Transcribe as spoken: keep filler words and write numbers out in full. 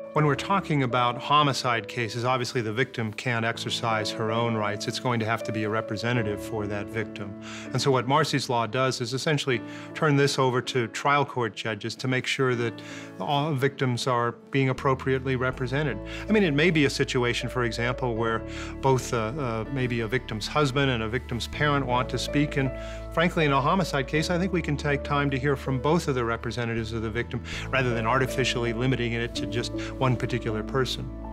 When we're talking about homicide cases, obviously the victim can't exercise her own rights. It's going to have to be a representative for that victim. And so what Marsy's Law does is essentially turn this over to trial court judges to make sure that all victims are being appropriately represented. I mean, it may be a situation, for example, where both uh, uh, maybe a victim's husband and a victim's parent want to speak, and frankly, in a homicide case, I think we can take time to hear from both of the representatives of the victim rather than artificially limiting it to just one particular person.